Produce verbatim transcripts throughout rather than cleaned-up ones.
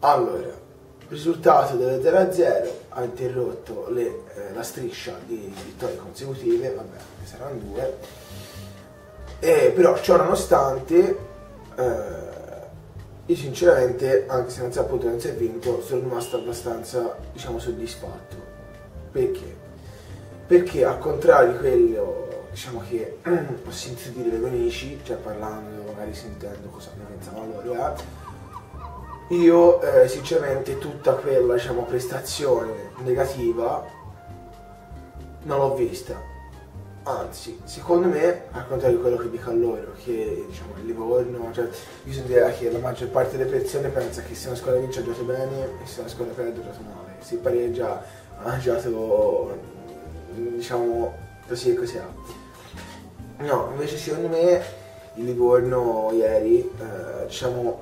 Allora, risultato dello zero a zero ha interrotto le, eh, la striscia di vittorie consecutive, vabbè, che saranno due, e però ciò nonostante, eh, io sinceramente, anche se non si è appunto non si è vinto, sono rimasto abbastanza, diciamo, soddisfatto. Perché? Perché al contrario di quello, diciamo, che ho sentito dire dai miei amici, cioè parlando, magari sentendo cosa ne pensavano loro, eh, io eh, sinceramente tutta quella, diciamo, prestazione negativa non l'ho vista. Anzi, secondo me, al contrario di quello che dico a loro, che diciamo il Livorno, cioè io so dire che la maggior parte delle persone pensa che se una squadra vince ha giocato bene e se una squadra perde ha giocato male, se pareggia ha giocato, diciamo, così e così. No, invece secondo me il Livorno ieri, eh, diciamo,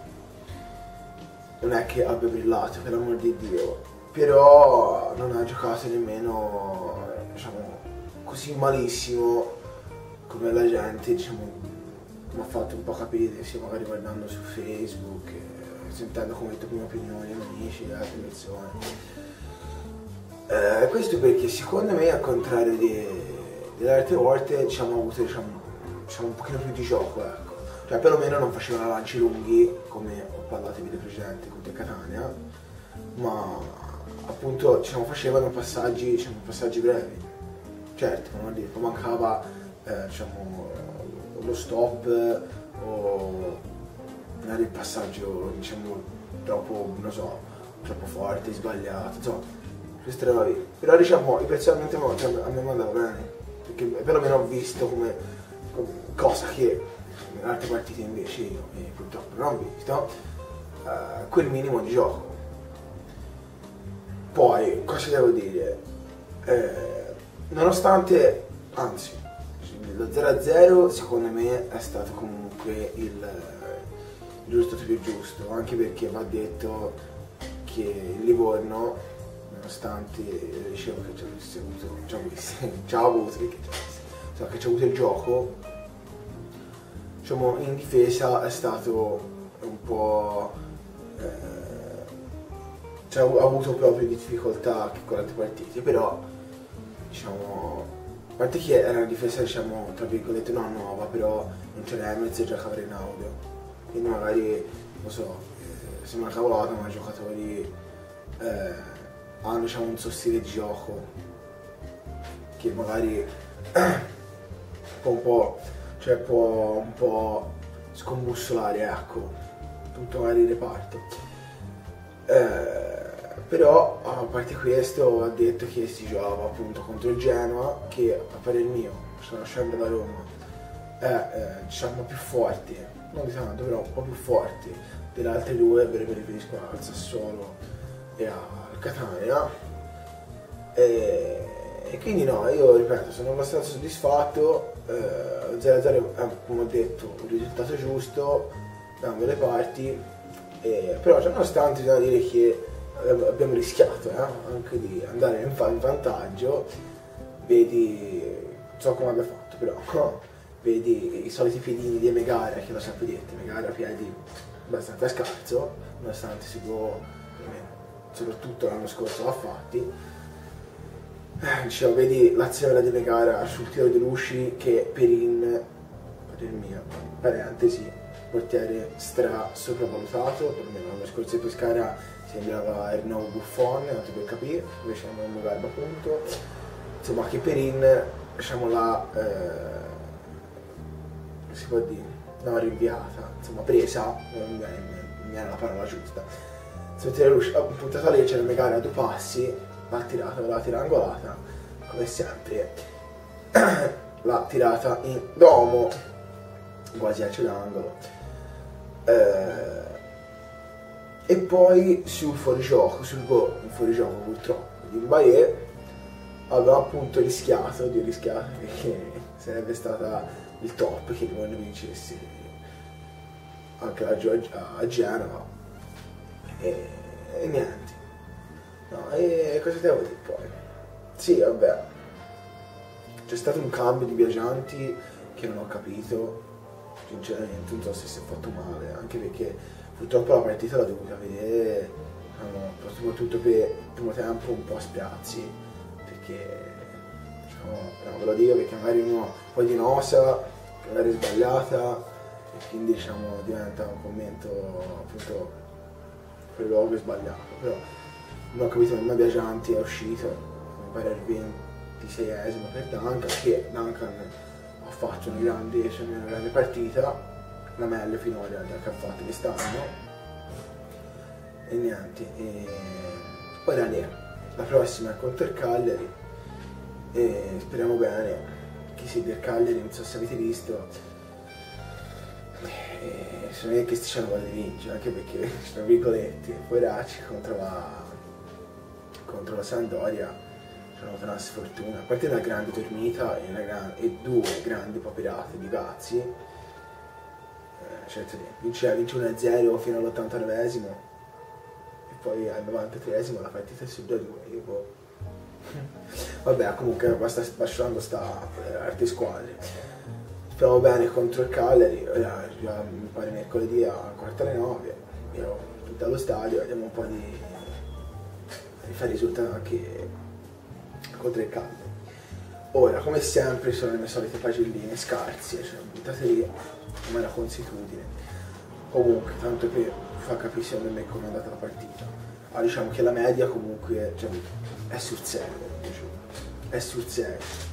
non è che abbia brillato, per l'amor di Dio, però non ha giocato nemmeno, diciamo, così malissimo come la gente, diciamo, mi ha fatto un po' capire, sia magari guardando su Facebook, eh, sentendo come detto prima opinioni, amici, le altre persone. Eh, questo perché secondo me, al contrario di, delle altre volte, diciamo, ha avuto, diciamo, diciamo, un pochino più di gioco, ecco. Cioè perlomeno non facevano lanci lunghi, come ho parlato in video precedenti contro Catania, ma appunto, diciamo, facevano passaggi, diciamo, passaggi brevi. Certo, non dire, poi mancava, eh, diciamo, lo stop o magari il passaggio, diciamo, troppo, non so, troppo forte, sbagliato, insomma, queste robe lì. Però, diciamo, io personalmente a me mandava bene, perché perlomeno ho visto come, come cosa che in altre partite invece io eh, purtroppo non ho visto, eh, quel minimo di gioco. Poi, cosa devo dire? Eh, Nonostante, anzi, lo zero a zero secondo me è stato comunque il, il risultato più giusto, anche perché va detto che il Livorno, nonostante dicevo che ci ha avuto, ci ha avuto, ci ha avuto, perché so, che ci ha avuto il gioco, diciamo, in difesa è stato un po', eh, cioè, ha avuto proprio difficoltà che con le altre partite, però diciamo, a parte che era una difesa, diciamo, tra virgolette non nuova, però non c'era Emez e giocava Rinaudo, quindi magari, non so, eh, sembra una cavolata, ma i giocatori eh, hanno, diciamo, un suo stile di gioco che magari può un po', cioè può un po' scombussolare, ecco, tutto magari il reparto. Eh, Però, a parte questo, ha detto che si giocava appunto contro il Genoa, che a parer mio, sono scendo da Roma, è, eh, diciamo, più forte, non di tanto, però un po' più forte delle altre due, per mi riferisco al Sassuolo e al Catania. E, e quindi no, io ripeto, sono abbastanza soddisfatto, eh, zero a zero è, come ho detto, un risultato giusto da ambe le parti, eh, però cioè, nonostante bisogna dire che abbiamo rischiato eh, anche di andare in vantaggio, vedi, non so come abbia fatto, però no, vedi i soliti piedini di Megara, che lo sempre detto, Megara piedi abbastanza scarso, nonostante si può, soprattutto l'anno scorso l'ha fatti. Eh, dicevo, vedi l'azione di Megara sul tiro di Luci, che Perin, per il mio, parentesi, portiere stra sopravvalutato, perlomeno l'anno scorso di Pescara sembrava il nuovo Buffon, non ti puoi capire, invece non un garbo appunto. Insomma, che Perin, diciamo, l'ha, eh, si può dire, no, rinviata, insomma, presa, non mi è la parola giusta. Insomma, lui ha puntato a lei, c'era Megara a due passi, l'ha tirata, l'ha tirata angolata, come sempre, l'ha tirata in domo, quasi a l'angolo. Eh, E poi sul fuorigioco, sul gol, il fuorigioco purtroppo di Mbaye, aveva appunto rischiato, di rischiato perché sarebbe stata il top che non vincesse anche la Georgia a Genova. E, e niente. No, e cosa devo dire poi? Sì, vabbè. C'è stato un cambio di viaggianti che non ho capito, sinceramente, non so se si è fatto male, anche perché purtroppo la partita l'ho dovuta vedere, diciamo, soprattutto per il primo tempo un po' a spiazzi, perché diciamo, no, ve lo dico perché magari uno poi di nosa, magari sbagliata, e quindi diciamo diventa un commento appunto per il luogo sbagliato, però non ho capito nemmeno Biagianti è uscito, mi pare il ventiseiesimo per Duncan, che Duncan ha fatto una grande, cioè una grande partita, la meglio finora che ha fatto quest'anno, e niente, e poi da lì, la prossima è contro il Cagliari, e speriamo bene, che sia del Cagliari, non so se avete visto, e se non è che stiano voglia di vincere, anche perché, tra virgolette, poveracci contro la, contro la Sampdoria hanno avuto una sfortuna, a parte una grande dormita e, una gran, e due grandi paperate di Gazzi, eh, certo vince, vince uno a zero fino all'ottantanovesimo e poi al novantatreesimo la partita è su due a due, io boh. Vabbè, comunque sta lasciando sta eh, altre squadre. Speriamo bene contro il Cagliari, ora già mi pare mercoledì a quarto alle nove, io tutto allo stadio, vediamo un po' di, di fare risultati anche contro il Cagliari. Ora, come sempre, sono le mie solite pagelline scarse, cioè buttate lì come la consuetudine. Comunque, tanto per far capire secondo me come è andata la partita. Allora, diciamo che la media comunque cioè, è sul sei, è sul sei.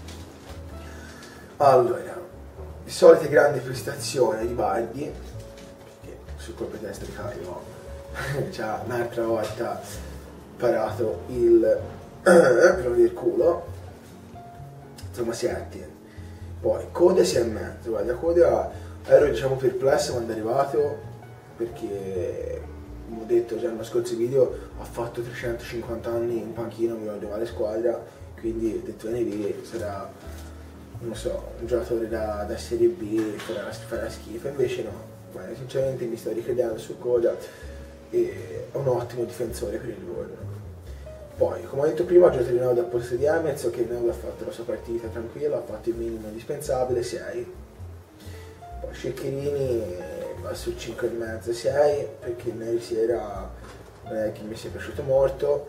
Allora, le solite grandi prestazioni di Baldi, che sul colpo di testa di Caio c'ha un'altra volta parato il per il culo, insomma sette. Poi coda sei e mezzo, guarda, coda ero diciamo perplesso quando è arrivato, perché come ho detto già nello scorso video ha fatto trecentocinquanta anni in panchina, mi voleva le squadra, quindi ho detto vieni sarà, non so, un giocatore da, da Serie B, farà, farà schifo, invece no, guarda, sinceramente mi sto ricredendo su coda e è un ottimo difensore per il Livorno. Poi, come ho detto prima, ho giocato di nuovo dal posto di Emez, so che il Neo ha fatto la sua partita tranquilla, ha fatto il minimo indispensabile, sei. Poi Ceccherini va sul cinque e mezzo, sei, perché ieri sera non è che mi sia piaciuto molto,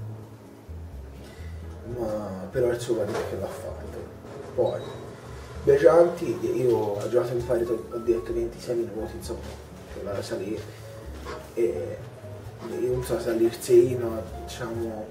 ma però il suo partito che l'ha fatto. Poi, Biagianti, io ho giocato mi pare, ho detto ventisei minuti, insomma, per la salire, e io non so se all'Irseino, diciamo,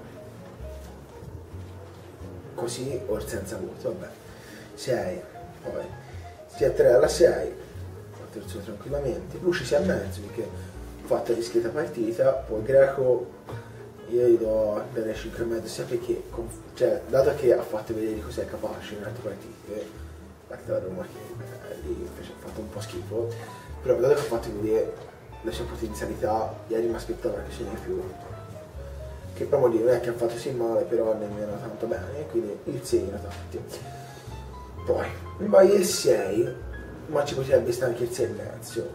così o senza voto, vabbè, sei, poi sia tre alla sei, fatto il suo tranquillamente, Luci sei e mezzo perché ho fatto la discreta partita, poi Greco io gli do delle cinque e mezzo sia perché, cioè, dato che ha fatto vedere cos'è capace in altre partite, la Roma che eh, lì ha fatto un po' schifo, però dato che ha fatto vedere la sua potenzialità, ieri mi aspettavo che ce n'è più, che proprio lì non è che ha fatto sì male, però nemmeno tanto bene, quindi il sei era tanti. Poi mi vai il sei, ma ci potrebbe stare anche il sei e mezzo,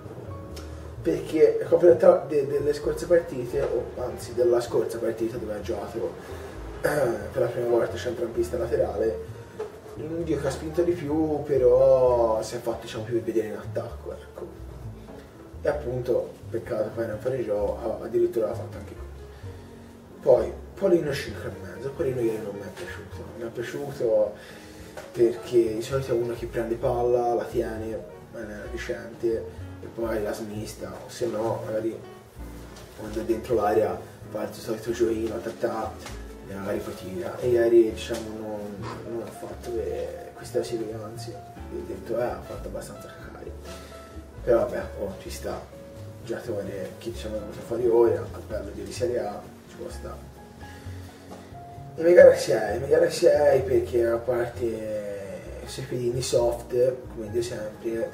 perché la completà de delle scorse partite, o anzi della scorsa partita dove ha giocato eh, per la prima volta centrocampista laterale, non dico che ha spinto di più, però si è fatto diciamo più vedere in attacco, ecco. E appunto, peccato poi non fare gioco, addirittura l'ha fatto anche qui. Poi, Polino cinque e mezzo, Polino ieri non mi è piaciuto, non mi è piaciuto perché di solito è uno che prende palla, la tiene, è decente, e poi la smista, o se no, magari quando è dentro l'area fa il solito giochino, tatà, e magari poi tira. E ieri diciamo non, non ha fatto eh, questa serie, anzi, ho detto eh, ha fatto abbastanza cacare. Però vabbè, oh, ci sta, giocatore che diciamo è venuto fuori ora, al bello di Serie A, ci può stare. E Megara sei, Megara sei perché a parte i suoi piedini soft, come dico sempre,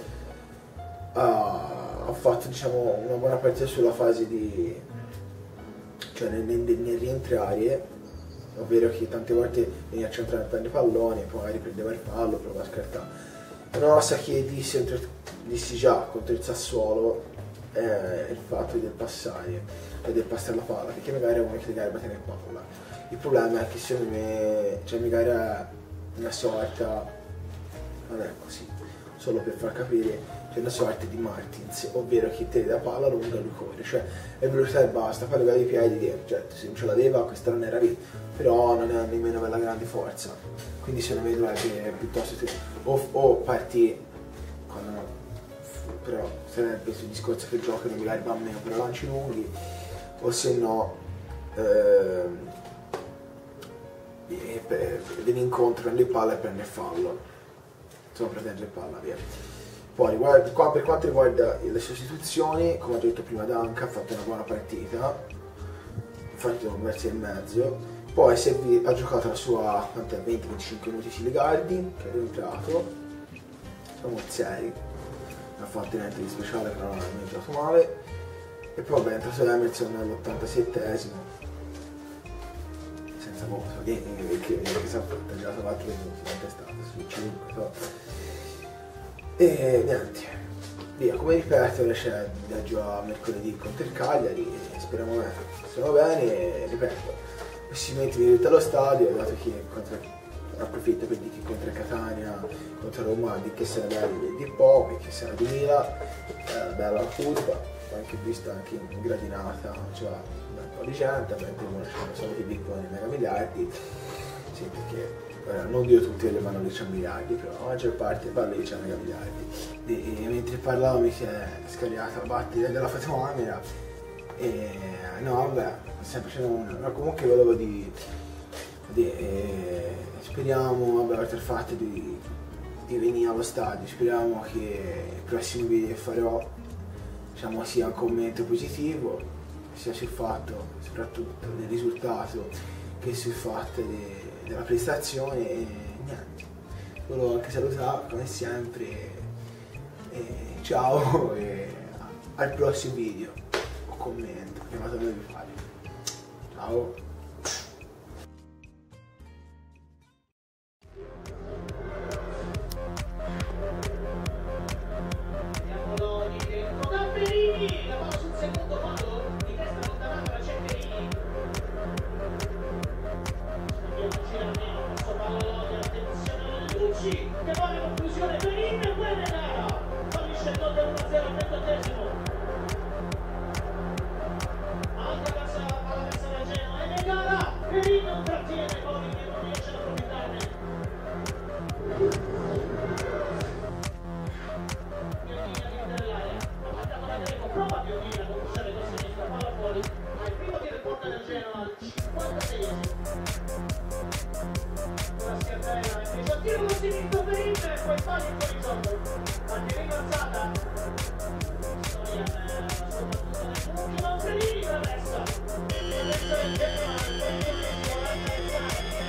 ha, ha fatto diciamo una buona partita sulla fase di, cioè nel, nel, nel rientrare, ovvero che tante volte veniva a centrare per il pallone, poi riprendeva il pallo, provava a scartare. Una cosa che dissi, dissi già contro il Sassuolo è il fatto del passare, cioè del passare la palla, perché magari è uno che magari batte nel palla. Il problema è che secondo me, cioè magari è una sorta, non è così. solo per far capire c'è una sorta di Martins, ovvero chi tiene la palla lunga lui corre, cioè è velocità e basta, poi legare i piedi, certo se non ce l'aveva questa non era lì, però non è nemmeno per la grande forza, quindi secondo me dovrebbe piuttosto o, o parti quando no, però sarebbe sul discorso che giocano magari va meno per lanci lunghi, o se no ehm, viene incontro, prende palla e prende fallo, insomma prende palla via. Poi qua, per quanto riguarda le sostituzioni, come ho detto prima Danca ha fatto una buona partita, infatti un verso e mezzo, poi Servi ha giocato la sua venti venticinque minuti Siligardi, che è rientrato, siamo sei, ha fatto niente di speciale però non è entrato male, e poi vabbè, è entrato Emerson all'ottantasettesimo, senza voto, che si è tagliato quattro minuti, quanto è stato, su cinque, però. E niente, via, come ripeto, ora c'è il viaggio a mercoledì contro il Cagliari, e speriamo bene, stiamo bene, e ripeto, possibilmente venite allo stadio, dato che contro, approfitto per dire che contro Catania, contro Roma, di che sarà belli di poco, che sarà duemila, eh, bella la curva, ho anche visto anche in gradinata, cioè un po' di gente, mentre uno c'è solo i piccoli mega miliardi, sì, perché eh, non io tutti le vanno lì c'è miliardi, però la maggior parte va lì c'è mega miliardi. E, e mentre parlavo mi si è scariata la batteria della fotocamera e no vabbè, sempre c'è una, no, comunque volevo di, di eh, speriamo, vabbè, oltre al fatto di, di venire allo stadio, speriamo che i prossimi video che farò, diciamo, sia un commento positivo, sia sul fatto soprattutto del risultato che sul fatto de, della prestazione, e niente, volevo anche salutare come sempre, e ciao, e al prossimo video o commento, chiamatemi vi fare. Ciao. Che vuole conclusione per il e quella è gara, fallisce il gol del uno a zero al ventottesimo, altra passa alla messa da Genoa e gara, Perin non trattiene, poi non riesce ad approfittarne, Pionina di dell'area, ha mandato la Greco, prova Pionina con un serve con sinistra, palla fuori, ma il primo tiro in porta del Genoa al cinquantaseiesimo. Il tiro con sinistro per Inter e poi fallo in fuori gioco. Mantiene alzata. Stojan soprattutto nel punto, ma un Fredini traversa. E adesso è il Genoa, il ventunesimo, la testa.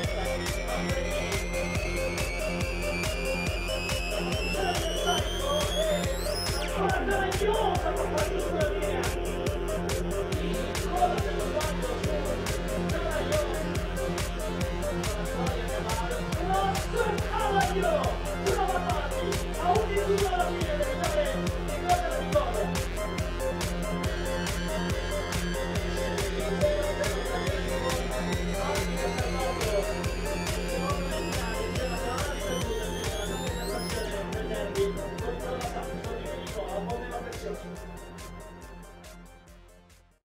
C'è il sacco e ancora meravigliosa per far giusto la linea. Cosa che non fatto su Cavaglio. Cavaglio.